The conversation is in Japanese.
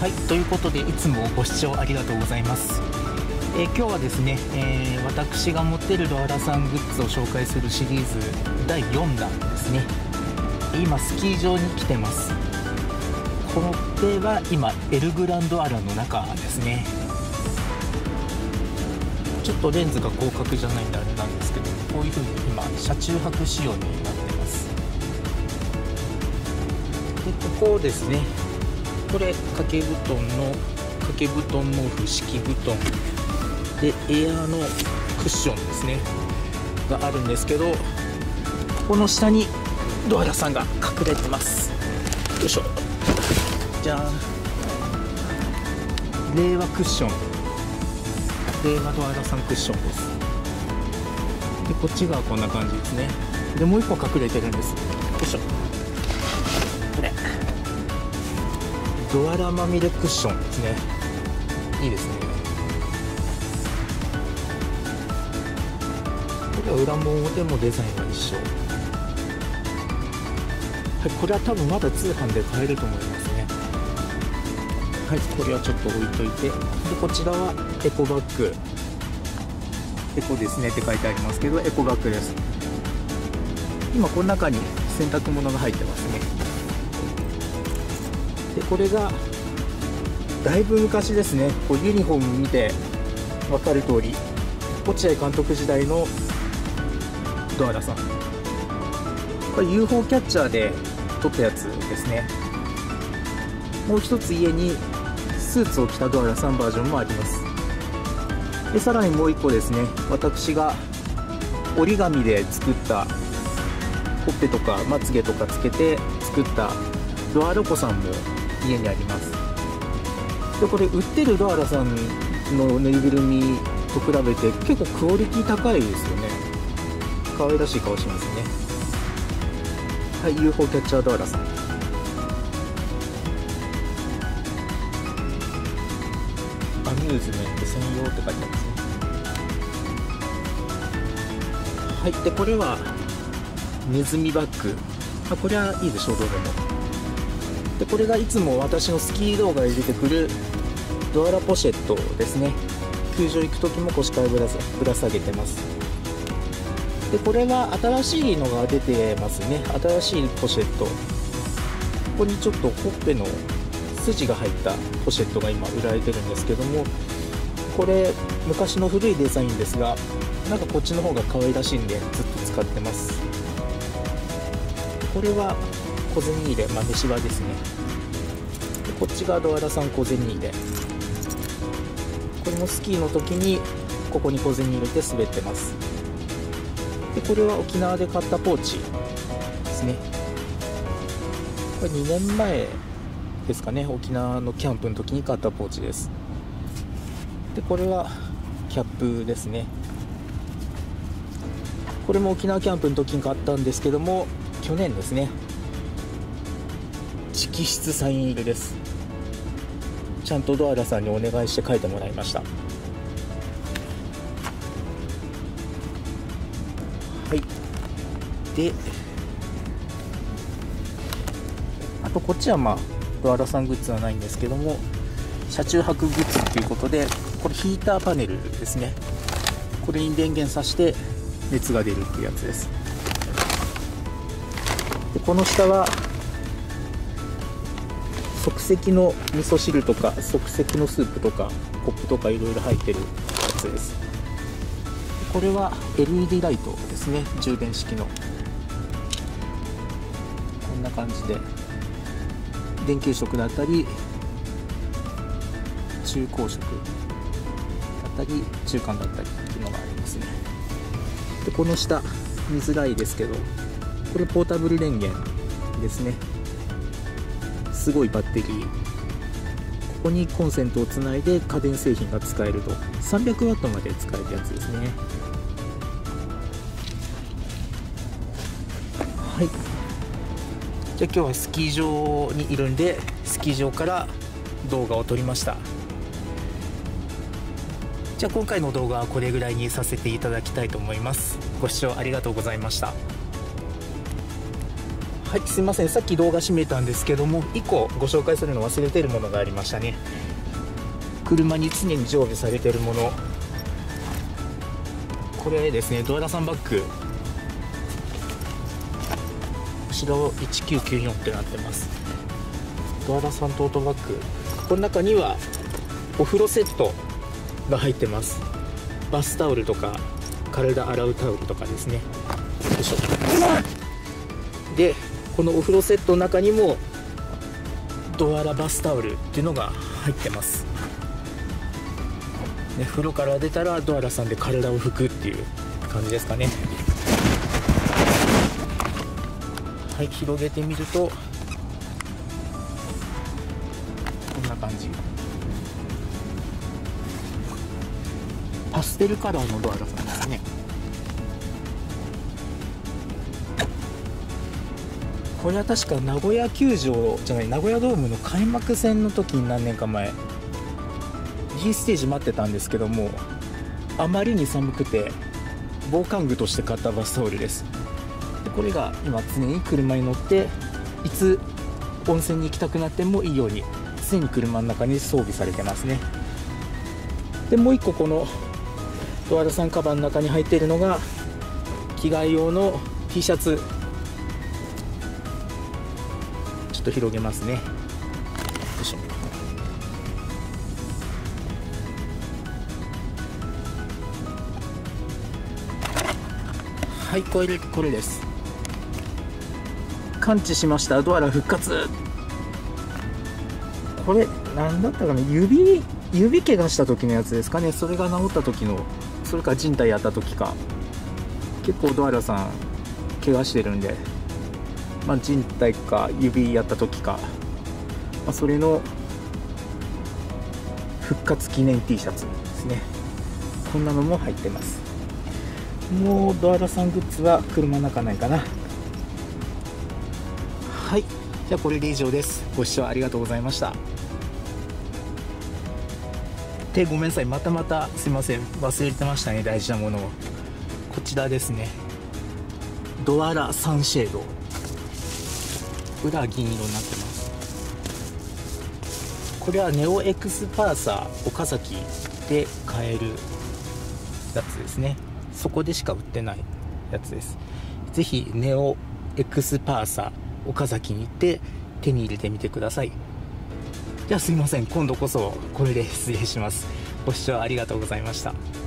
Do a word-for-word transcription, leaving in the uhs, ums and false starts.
はい、ということでいつもご視聴ありがとうございます。えー、今日はですね、えー、私が持っているドアラさんグッズを紹介するシリーズだいよんだんですね。今スキー場に来てます。この手は今エルグランドアラの中ですね。ちょっとレンズが広角じゃないんであれなんですけど、こういう風に今車中泊仕様になってます。でここですね、これ掛け布団の掛け布団毛布敷布団でエアーのクッションですねがあるんですけど、この下にドアラさんが隠れてます。よいしょ。じゃあ令和クッション、令和ドアラさんクッションです。でこっちがこんな感じですね。でもう一個隠れてるんです。よいしょ。これドアラまみれクッションですね。いいですね。これは裏も表もデザインが一緒。はい、これは多分まだ通販で買えると思いますね。はい、これはちょっと置いといて、でこちらはエコバッグ、エコですねって書いてありますけど、エコバッグです。今この中に洗濯物が入ってますね。でこれがだいぶ昔ですね。こうユニフォーム見て分かる通り、落合監督時代のドアラさん、これ ユーフォー キャッチャーで撮ったやつですね。もう一つ家にスーツを着たドアラさんバージョンもあります。でさらにもう一個ですね、私が折り紙で作ったほっぺとかまつげとかつけて作ったドアロコさんも家にあります。でこれ売ってるドアラさんのぬいぐるみと比べて結構クオリティ高いですよね。可愛らしい顔しますね。はい、ユーフォー キャッチャードアラさん。アミューズメント専用って書いてありますね。はい、でこれはネズミバッグ。あ、これはいいでしょう、どうでも。でこれがいつも私のスキー動画で出てくるドアラポシェットですね。球場行く時も腰からぶらぶら下げてます。でこれは新しいのが出てますね。新しいポシェット。ここにちょっとほっぺの筋が入ったポシェットが今売られてるんですけども、これ昔の古いデザインですが、なんかこっちの方が可愛らしいんでずっと使ってます。これは小銭入れ、豆柴ですね。でこっちがドアラさん小銭入れ。これもスキーの時にここに小銭入れて滑ってます。でこれは沖縄で買ったポーチですね。これにねんまえですかね。沖縄のキャンプの時に買ったポーチです。でこれはキャップですね。これも沖縄キャンプの時に買ったんですけども、去年ですね。直筆サイン入れです。ちゃんとドアラさんにお願いして書いてもらいました。はい。であとこっちはまあドアラさんグッズはないんですけども、車中泊グッズということで、これヒーターパネルですね。これに電源さして熱が出るっていうやつです。でこの下は即席の味噌汁とか即席のスープとかコップとかいろいろ入ってるやつです。これは エルイーディー ライトですね。充電式のこんな感じで電球色だったり中高色だったり中間だったりっていうのがありますね。でこの下見づらいですけど、これポータブル電源ですね。すごいバッテリー。ここにコンセントをつないで家電製品が使えると、さんびゃくワットまで使えるやつですね。はい。じゃあ今日はスキー場にいるんで、スキー場から動画を撮りました。じゃあ今回の動画はこれぐらいにさせていただきたいと思います。ご視聴ありがとうございました。 はい、すいません、さっき動画閉めたんですけども、いっこご紹介するの忘れてるものがありましたね。車に常に常備されてるもの、これですね、ドアラさんバッグ、後ろいちきゅうきゅうよんってなってます。ドアラさんトートバッグ、この中にはお風呂セットが入ってます。バスタオルとか体洗うタオルとかですね。よいしょ。でこのお風呂セットの中にもドアラバスタオルっていうのが入ってます、ね、風呂から出たらドアラさんで体を拭くっていう感じですかね。はい、広げてみるとこんな感じ。パステルカラーのドアラさんですね。これは確か名古屋球場じゃない、名古屋ドームの開幕戦の時に何年か前 G ステージ待ってたんですけども、あまりに寒くて防寒具として買ったバスタオルです。でこれが今常に車に乗っていつ温泉に行きたくなってもいいように常に車の中に装備されてますね。でもう一個このドアラさんカバンの中に入っているのが着替え用の T シャツ。ちょっと広げますね。よいしょ。はい、これこれです。完治しました、ドアラ復活。これ何だったかな、指指怪我した時のやつですかね。それが治った時の、それか靭帯やった時か。結構ドアラさん怪我してるんで、まあ、靭帯か指やった時か、まあ、それの復活記念 T シャツですね。こんなのも入ってます。もうドアラさんグッズは車の中ないかな。はい、じゃあこれで以上です。ご視聴ありがとうございました。でごめんなさい、またまたすいません、忘れてましたね、大事なものを。こちらですね、ドアラサンシェード、裏は銀色になってます。これはネオエクスパーサー岡崎で買えるやつですね。そこでしか売ってないやつです。ぜひネオエクスパーサー岡崎に行って手に入れてみてください。じゃあすいません、今度こそこれで失礼します。ご視聴ありがとうございました。